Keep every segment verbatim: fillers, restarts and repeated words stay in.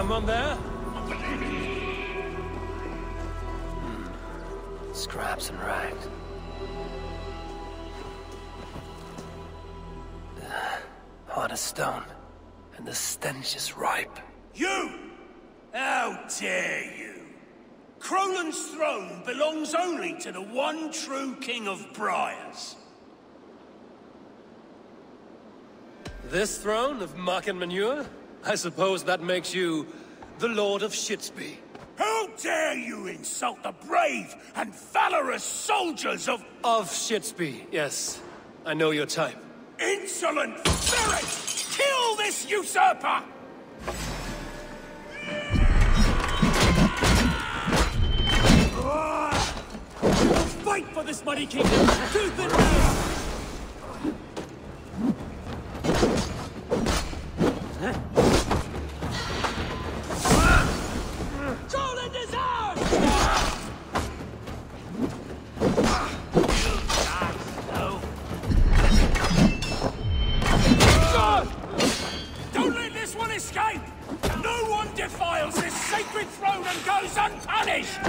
Someone there? Hmm. Scraps and rags. Hard as stone. And the stench is ripe. You! How dare you! Crolan's throne belongs only to the one true King of Briars. This throne of muck and manure? I suppose that makes you the Lord of Shitsby. How dare you insult the brave and valorous soldiers of... Of Shitsby, yes. I know your type. Insolent ferret! Kill this usurper! Fight for this mighty kingdom! Tooth and nail! Crolan is ours! Don't let this one escape! No one defiles this sacred throne and goes unpunished!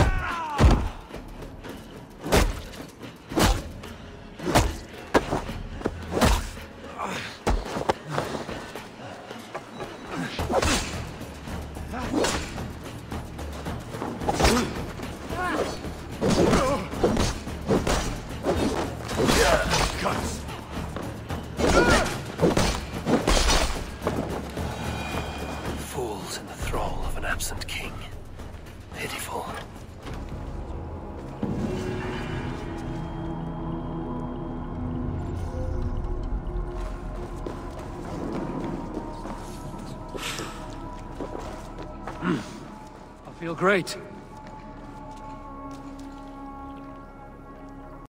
Fools in the thrall of an absent king. Pitiful. I feel great.